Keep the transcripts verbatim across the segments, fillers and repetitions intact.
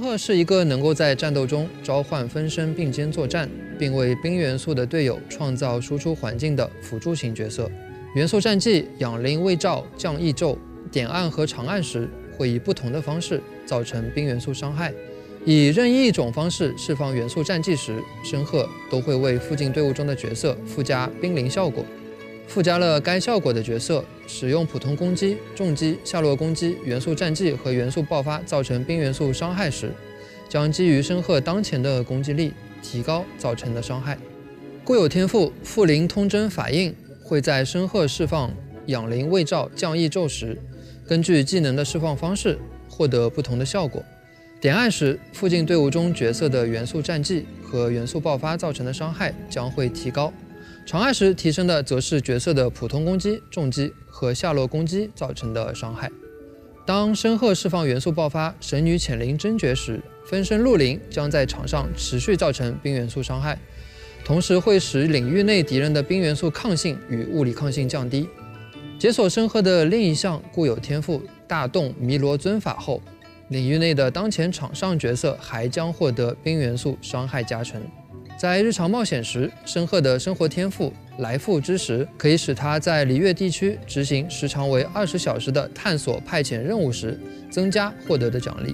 鹤是一个能够在战斗中召唤分身并肩作战，并为冰元素的队友创造输出环境的辅助型角色。元素战技养灵卫照、降异咒、点按和长按时，会以不同的方式造成冰元素伤害。以任意一种方式释放元素战技时，申鹤都会为附近队伍中的角色附加冰灵效果。附加了该效果的角色，使用普通攻击、重击、下落攻击、元素战技和元素爆发造成冰元素伤害时，将基于申鹤当前的攻击力提高造成的伤害。固有天赋附灵通真法印会在申鹤释放养灵卫照、降异咒时，根据技能的释放方式获得不同的效果。点按时，附近队伍中角色的元素战技和元素爆发造成的伤害将会提高。长按时提升的则是角色的普通攻击、重击和下落攻击造成的伤害。当申鹤释放元素爆发神女潜灵真诀时，分身陆灵将在场上持续造成冰元素伤害，同时会使领域内敌人的冰元素抗性与物理抗性降低。解锁申鹤的另一项固有天赋大洞弥罗尊法后，领域内的当前场上角色还将获得冰元素伤害加成。在日常冒险时，申鹤的生活天赋来复之时，可以使他在璃月地区执行时长为二十小时的探索派遣任务时，增加获得的奖励。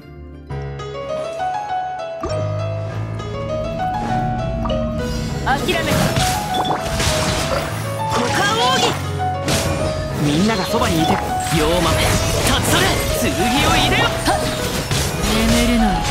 諦め股間奥義みんながそばにいて妖豆立つそれ剣を入れよ眠れない